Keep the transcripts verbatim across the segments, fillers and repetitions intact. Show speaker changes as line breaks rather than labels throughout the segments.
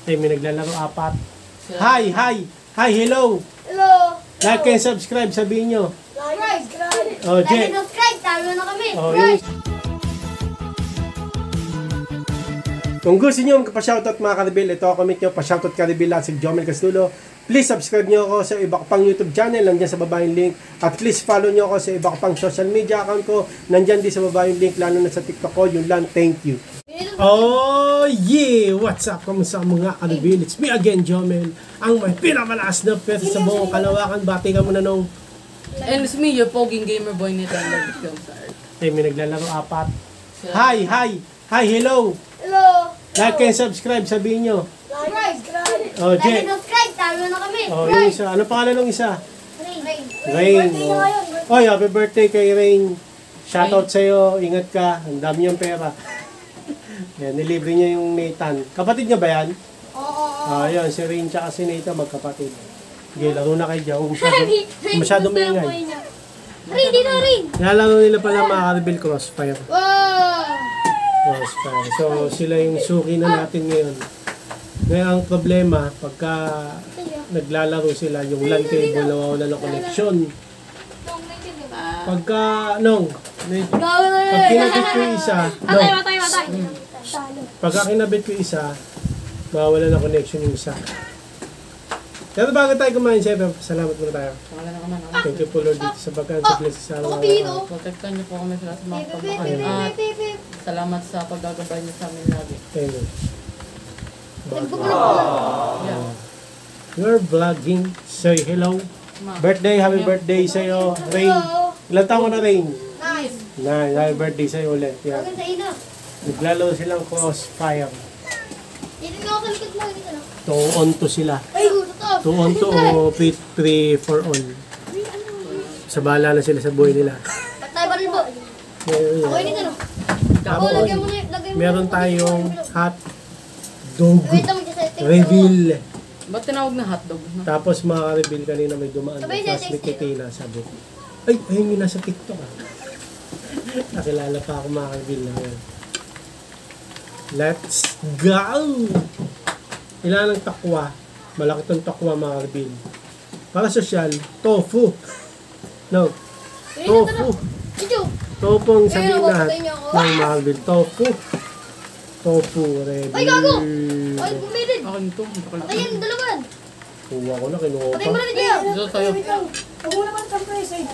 Ay, may naglalaro apat. Hi, hi, hi, hello.
Hello.
Like and subscribe, sabihin nyo.
Like, subscribe.
Oh,
Like
Jet.
and subscribe. Talo na kami.
Oh, yun. Kung gusto nyo magpa-shoutout mga Karibil, ito ako comment nyo, pa-shoutout Karibil at si Jomel Castulo. Please subscribe nyo ako sa iba ko pang YouTube channel, nandyan sa baba yung link. At please follow nyo ako sa iba ko pang social media account ko, nandyan din sa baba yung link, lalo na sa TikTok ko. Yun lang, thank you. Oh yeah! What's up? Kamusta mga Karibil? It's me again, Jomel. Ang may pinakamalakas na pesa sa buong Kalawakan. Bati ka muna nung...
And it's me, your poging gamer boy Nintendo Film Star.
Ay, may naglalaro apat. Hi, hi, hi, hello.
Hello.
Like and subscribe, sabihin nyo.
Like, subscribe.
Oh,
Like
Jet.
and subscribe. Talo na kami.
Oh, yung isa. Ano pangalan ng isa?
Rain.
Rain.
Birthday
Oh.
na ngayon.
Oy, happy birthday kay Rain. Shoutout sa'yo. Ingat ka. Ang dami niyang pera. Yan, nilibre niya yung Nathan. Kapatid niya ba yan?
Oo.
Ah, yun. Si Rain tsaka si Nathan magkapatid. Sige, laro na kayo dyan. Huwag masyado, masyado maingay.
Rain, dito Rain.
Nilalaro nila pala mga Karibil Crossfire.
Wow.
Crossfire. So, sila yung suki na natin ngayon. Ngayon, ang problema, pagka naglalaro sila, yung LAN cable nawawala ng connection. Pagka, nong, pag kinabit ko yung isa, no,
Matay, matay, matay. Talo.
pagka kinabit ko yung isa, mawawala ng connection yung isa. Pero bago tayo kumain, siyempre, salamat muna tayo.
Wala na naman ako.
Thank you po Lord dito sa pagkaan sa blessing sa
Ako
araw.
dito.
Protektan niyo po kami sila sa mga
Pip, pip,
pagbabakan.
pip,
At
pip, pip.
salamat sa paggagabay niyo sa amin lagi.
Thank you.
Nagbubulo ko.
Yeah.
You're vlogging. Say hello.
Ma.
Birthday, happy birthday sa'yo, Rain. Ilan taon mo na, Rain?
Nice.
Na, happy birthday sa'yo ulit. Yeah.
Huwag sa ina.
Naglalaro silang crossfire.
Dito nga ako sa likod mo. Dito na.
two on two sila.
Ay, totoo.
two on two o three for all. Sa bahala na sila sa buhay nila.
Patay ba rin po?
Ngayon,
Ako yun dito no. Ako,
Tapos,
lagyan mo na. Lagyan mo
meron
na-
tayong hot dog
Wait lang, mag-setting.
reveal.
Ba't tinawag na hotdog? No?
Tapos mga reveal kanina may dumaan.
Sabay
Tapos
sa
may
text
titina sabi. Ay, ayun yung nasa TikTok ah. Nakilala pa ako mga reveal na yan. Let's go! Ilan ang takwa? Malaki tong takwa mga reveal. Para sosyal, tofu. No, tofu.
Dito.
Tofu ang sabihin
Ayun,
lahat
papatayin niyo ako.
ng mga reveal. Tofu. Tofu, reveal.
Ay, gago! Ay, bumilid.
Akin to.
Patayin, dalawan.
Kuha ko na, kinuha
Patayin mo
pa.
na dito.
Dito tayo.
Huwag mo naman compress eh.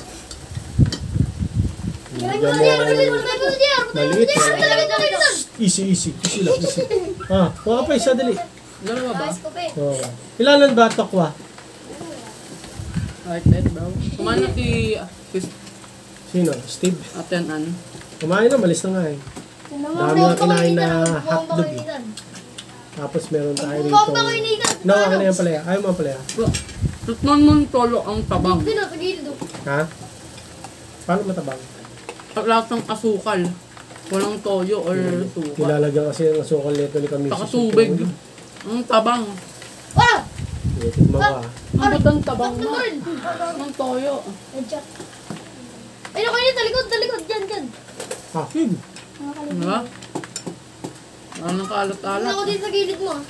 Hindi
Patayin
mo
mo na dito.
ako.
Patayin mo na dito. Patayin mo
Maliit.
na dito. Patayin mo na dito.
Easy, easy. Easy lang, easy. Ah, kuha pa isa, dali.
Dalawa ba?
Guys, kope.
Oh. Ilanan ba takwa?
Alright, that bro. Kumain na si
Sino? Steve?
Aten An.
Kumain na, malis na nga eh. Dami nga kinain na hotdog eh. Tapos meron tayo rito.
Bumbang ko initan.
No, ano na yan palaya? Ayaw mo ang palaya?
Tutnon mo tolo ang tabang.
Dito na, pagilid do.
Ha? Paano matabang?
At lahat ng asukal. Walang toyo or suka.
Nilalagyan kasi ng asukal nito ni Kami.
Saka tubig. Ang tabang.
Ah!
Tikman ko ah.
Ang ba't ang tabang na? Ang toyo.
Adjust. Ay, naku yun, talikod, talikod. Diyan, diyan.
Akin.
Diba? Ano nang kaalat-alat?
Ako din sa gilid mo. ah.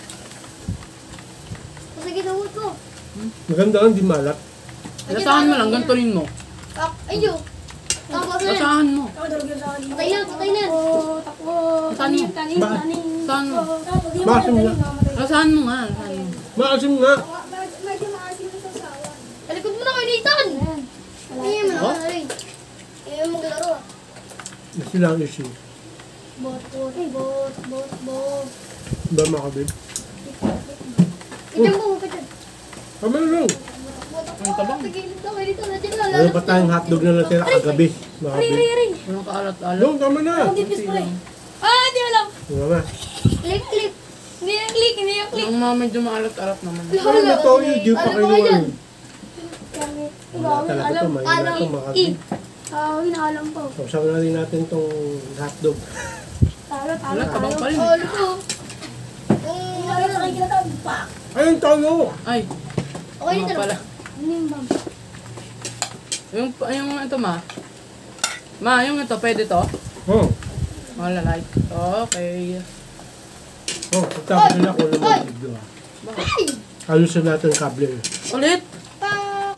Sa ginawot ko.
Maganda lang, di malat.
Lasahan mo lang, gantunin mo.
Ah, ayun. Tapos na yan.
Lasahan mo.
Patay na, patay na. Takbo.
Lasahan mo.
Ba
Lasahan mo.
Maasim nga.
Lasahan mo nga. Lasahan mo.
Maasim nga.
Talikod mo na kayo, Nathan. Ayan mo na,
Oh?
ano rin. Ayan mo maglaro ah.
Ito lang issue.
Bot, bot, bot, bot, bot.
Ba makabib?
Tignan mo, kapatid.
Tama na lang.
Ang tabang.
Sa gilid na kayo dito. Nandiyan na,
Ano
lalabas
ba tayong hotdog na natira kagabi?
Aray,
Makabib.
aray, aray.
Walang kaalat-alat.
Doon, tama na.
Dipis pa eh. Ah, di alam.
Diba ba?
Click, click. Hindi yung click, hindi yung click.
Yung mga medyo maalat-alat naman.
Ano na to? Di pa
Ano
kayo
ba yan?
ano. Wala talaga to. Mahina
Alam,
to
i.
makabib.
Ah, inaalam po.
Sausaw na rin natin tong hotdog.
Talo, talo,
Wala, tabang pa rin.
Oh, luto. Yung ano na kayo kinatawag, pak.
Ayun, tayo!
Ay,
Okay,
mga
dito
pala.
na. Ano yung bam?
Yung, yung ito ma. Ma, yung ito, pwede to?
Oh.
Malalike. Okay.
Oh, tapos nila ko naman video ha.
Ay!
Ayusin natin yung kable.
Ulit!
Pak!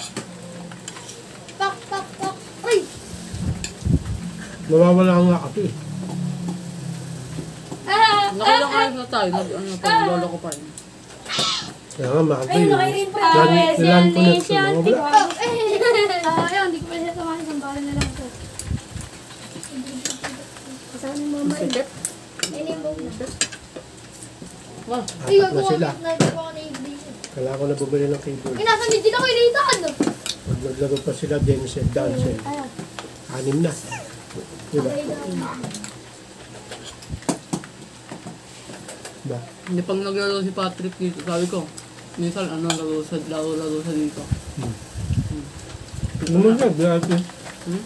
Pak, pak, pak. Ay!
Nawawala nga kasi.
Ah!
Nakailang ayos na tayo. Nag, ano pa, lolo ko pa rin.
Kaya nga makati.
Ayun, nakairin pa.
Lan, lan connection. Nawawala.
Oh, eh! Ah, ayun, hindi ko pa siya samahan. Isang bala na lang ito. Kasama ng mama.
Sikip?
Ayun yung bawang na.
Wow.
Ay,
Apat na
gagawa
sila.
ko na ito ako na i-base.
Kailangan ko na bumili ng keyboard.
Eh, nasa mid din ako ilitan.
Pag naglaro pa sila, Denzel, Dancel.
Ayun.
Anim na. Diba? Diba?
Hindi pang naglaro si Patrick dito. Sabi ko, minsan ano, laro sa, laro, laro sa dito.
Ano mo siya? Grabe.
Hmm?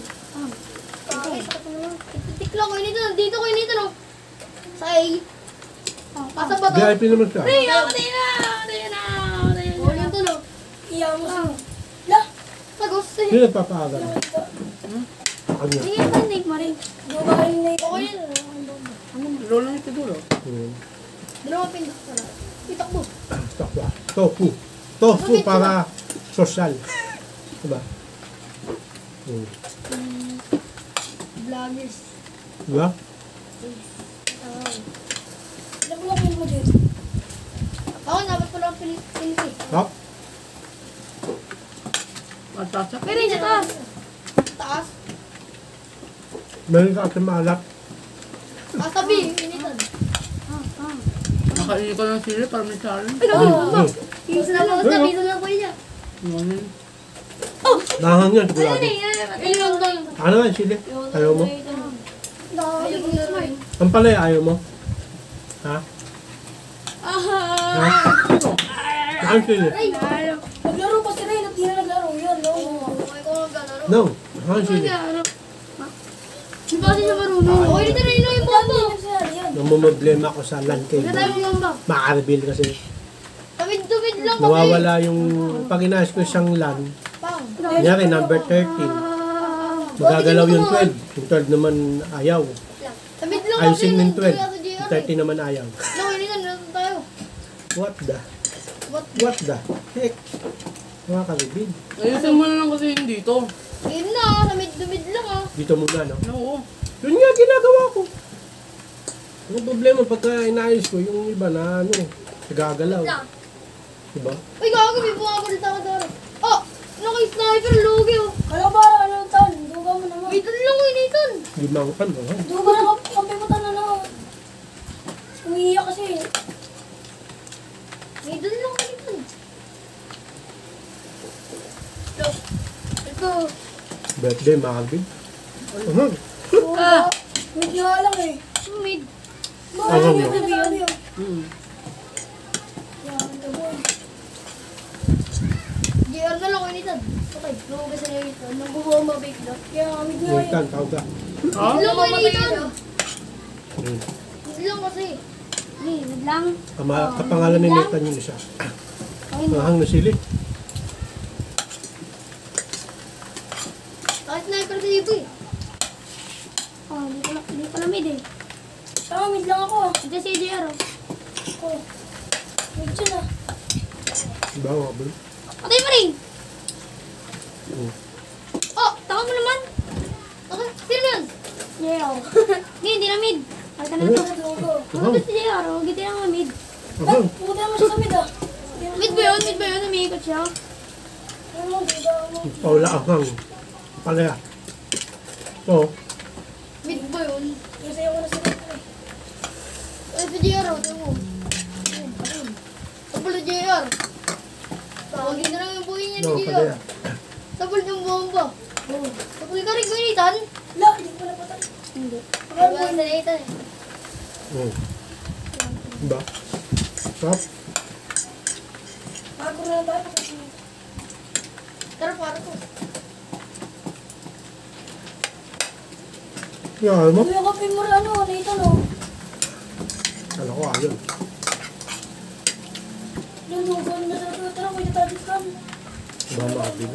Tik lang ko inito. Dito ko inito, no? Sa A. Pasa ba
V I
to?
P naman siya.
Ay, patay na! Patay na! Patay na! Patay na! to, no?
Iyaw mo siya. La!
Tagos eh.
Hindi nagpapaagal. Kanya.
Sige, panik mo rin.
Dumahin na
Okay
ito.
yun.
Lolo nito dulo.
Hmm.
Dalawang pindot ka na. Itak mo.
Takwa. Tofu. Tofu para social. Diba? Hmm.
Vloggers.
Diba?
Nabulapin mo din.
Ako, dapat ko lang pilit eh.
Hop.
At tasa.
Pero yun sa taas. Taas.
Meron ka ating maalat.
Taas tabi. Initan.
Nakainin ko ng sili para may challenge.
Ano?
Hmm.
Isa na po. Tabi. Isa na po niya.
Ano?
Nahangan yan.
Ano
Sigurado.
eh? Ayun lang.
Ano nga sili? Ayaw mo?
Ayaw mo na rin.
Ang palay, ayaw mo? Ha? Ha? Saan sili?
Ay! Ayaw.
Naglaro pa si Ray. Hindi na naglaro. Yan, no?
Okay ko nga gano'n.
No. Saan sili?
Di ba kasi siya marunong? Okay, dito na yun yung bomba.
Yan.
Namumblema ako sa land
Wala
cable.
tayong bomba.
Makareveal kasi.
Tumid-tumid lang kami.
Nawawala yung pag inayos ko isang land.
Pang.
Kunyari, number thirteen. Magagalaw yung twelve. Yung twelve naman ayaw.
Tumid lang
Ayusin
kami
yung twelve.
Kuya sa J R
Yung
eh.
thirteen naman ayaw.
No, hindi na. Nandun tayo.
What the?
What?
What the heck? Makareveal.
Ayusin mo na lang kasi yun dito.
Yun na. Tumid-tumid lang ah.
Dito muna, no?
Oo.
Yun nga ginagawa ko. Ang problema pagka inaayos ko, yung iba na ano, nagagalaw. Diba?
Uy, gago. May bumabalik ako doon. Oh! Naka-sniper. Lugi oh.
Kala para ano tan? Duga mo naman.
Wait, ano lang yun ito?
Limang pan, no?
Duga na kampi mo tan na. Umiiyak kasi.
Wait, ano lang yun ito? Ito.
Birthday, Marvin. Uhum.
Ah! Medyo nga lang eh.
Mid.
Ano mo?
Yan,
Hmm.
the boy.
J R na lang ko initan. Okay, namugas na yun ito. Nang bubomba bake na.
Kaya kami nga eh.
Nathan, tawag ka.
Ha?
Hindi lang ko initan.
Hmm.
Hindi lang kasi. Hindi, naglang.
Kama, kapangalan ni Nathan yun siya.
Okay na.
Mahang na sili.
Kahit sniper sa dito eh. Oh, hindi ko lang, hindi ko lang mid eh.
Saka mid lang ako.
Ito si J R oh.
Oh. Medyo na.
Diba, wabal?
Patay mo rin!
Hmm.
Oh, taka mo naman! Okay, sino yun? J R. Hindi, hindi na mid. Ay, ka na ito.
Dugo.
Ano ba si J R? Huwag ito lang mid.
Uhum.
Puta mo siya sa mid ah.
Mid ba yun? Mid ba yun? Umiikot siya.
Ano mo, duga mo.
Paula ahang. Palaya. So,
Mid ba yun?
Kasi ako na sa mid eh.
Ay, si J R. Ito mo. Ayun, ayun. Sabol na J R. Tawagin na lang yung buhay niya
no,
ni J R.
palaya.
Sabol yung bomba. Oh. Sabol ka rin gunitan?
La, hindi ko na patay.
Hindi.
Pagkal
Sabol
mo
na Nathan eh.
Hmm. Diba? Stop.
Bago na lang tayo. Kasi
Tara, para ko.
Yan, alam mo?
Kuya kape mo ano, Nathan oh.
Kala ko, ayun.
Yung dugo na sa tuwa. Tara, may natabit ka.
Diba, Marvin?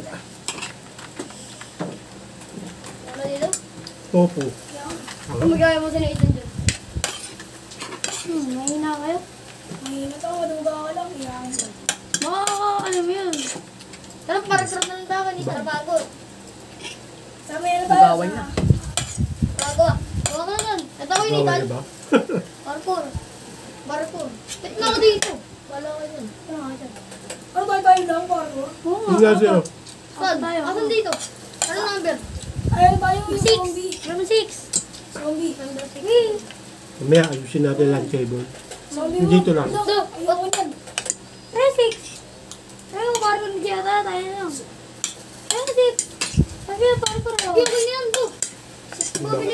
Ano dito?
Tofu.
Yan.
Alam?
Magaya mo si Nathan dyan.
Hmm, mahina kayo.
Mahina to, maduga ka lang. Iyakan ko.
Makaka, alam mo yun.
Tara, para-sarap na ng dakan eh. Tara, bago. Sa meron tayo.
Magaway na.
Bago ah. Bago ka na nun. Ito ko yung
Bawal
ikan.
na ba?
Parkour. Parkour. Pit na ako dito. Wala ka dyan.
Ano nga dyan?
Ano tayo tayo lang, parkour?
Oo nga.
Hindi nga siya.
ako.
Saan?
tayo?
Asan dito? Ano number?
Ayun tayo yung
Six.
zombie.
Number six.
Zombie.
Number six.
Mamaya ayusin natin lang cable.
Zombie mo.
Dito lang.
So, ayoko yan.
Try six. Try mo parang kung hindi ata tayo na lang. Try six. Sabi mo parang parang ako.
Hindi ako niyan to. Mabili.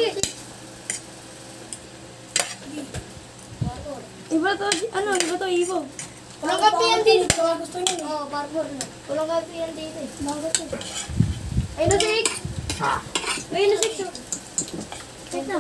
Parkour.
Iba to, ano, iba to, Ivo.
Walang kape yan dito.
Baka gusto niyo.
Oo, parkour na. Walang kape yan dito eh. Bakit eh? Ayun na six.
Ah.
Ayun na six. oh.
Wait na.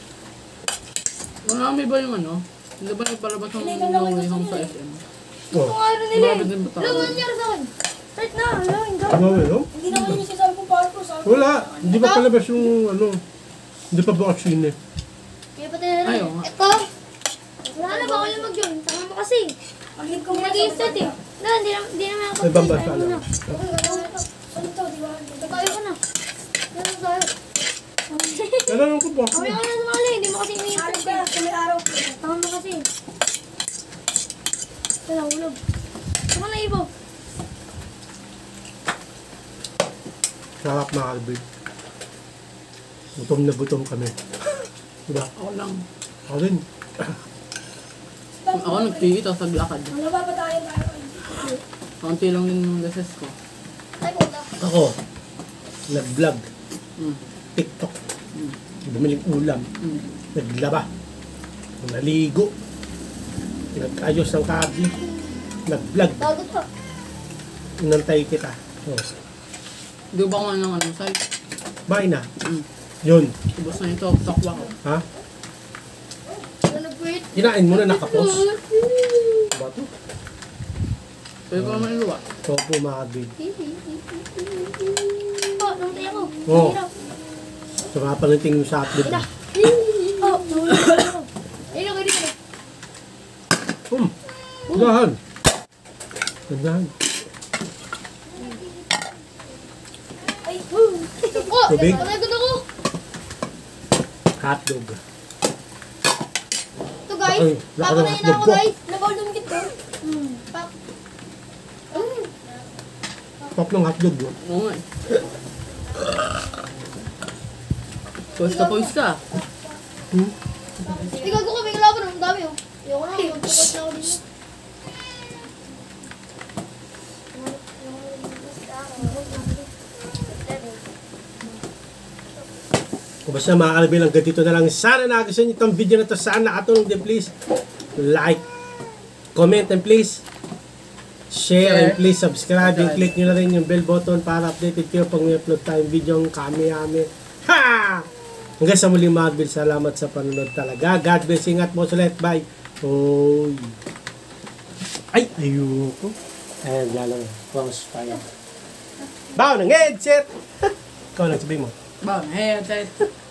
Marami ba yung ano? Hindi ba yung palabas ng
Hindi ka lang
Norway
gusto
Home
niya
sa
eh.
S M?
Ito
Oh.
nga rin nila
Marami
eh.
din ba
Ano
tayo?
ba nangyari sa akin?
Wait na, ano, hindi.
Ano yun?
Hindi naman yung sinasabi kong parkour. Sabi ko,
Wala. Hindi pa palabas yung ano. Hindi pa bukas yun eh.
Kaya pati na rin.
Ayaw nga.
Ito.
Wala na, bawal na mag-yun. Tama mo kasi.
ang link ko
Kung
muna
nag-i-start
sa
eh. Na, hindi na, hindi naman ako.
May bambas
Tayo
pa
muna.
lang.
Okay, gagawin ito.
Ano to, di ba?
Tayo ka na. Tayo tayo.
Kailangan ko po.
Kami ka na sumali, hindi mo kasi
Araw
ini-start
ka,
eh.
kami araw.
Tama mo kasi. Ito na, ulog. Saka na, Ivo.
Sarap mga kalbig. Gutom na gutom kami. Diba?
Ako lang.
Ako din.
Ako nag-P E tapos naglakad.
Ano ba ba tayo tayo?
Kaunti lang din yung leses ko.
Tayo punta.
Ako. Nag-vlog.
Mm.
TikTok.
Mm.
Bumiling ulam.
Mm.
Naglaba. Naligo. Nag-ayos ng kabi. Nag-vlog.
Bagot ka.
Inantay kita. Oh.
Di ba ko ng ano site?
Bye na.
Mm.
Yun.
Ubus na ito, takwa ko.
Ha?
Ano nag-wait?
Kinain mo na nakapos. Ba to?
Pwede ko naman iluwa.
Opo mga kalbig.
Oh, namatay ako.
Oo.
Hirap.
So mga paniting mo sa upload.
Oh, nawala ako.
Ayun ako dito.
Hmm. Gandahan. Gandahan.
Oh,
Tubig?
nagod ako.
Hotdog.
Ito guys.
Ay, laki ng
Papanayin na
hotdog
ako
ko.
guys.
Nabawal dumikit ko.
Hmm.
Pap. Mm.
Pop ng hotdog. Oh.
Oo nga eh. Pwes ka, pwes ka.
Hmm?
Ikaw ko kami kalaban. Ang dami oh. Ayoko na. Magpapos na ako dito.
Kung basta mga kalbig lang dito na lang. Sana nagustuhan niyo itong video na to. Sana nakatulong din please. Like, comment and please share and please subscribe. And click nyo na rin yung bell button para updated kayo pag may upload tayong video ng kami-ami. Ha! Hanggang sa muling mga kalbig, salamat sa panonood talaga. God bless. Ingat mo ulit. Bye. Oy. Ay, ayoko. Ayan, lang. Cross fire. Bao ng headset. Ikaw lang sabihin mo.
Ba, hey,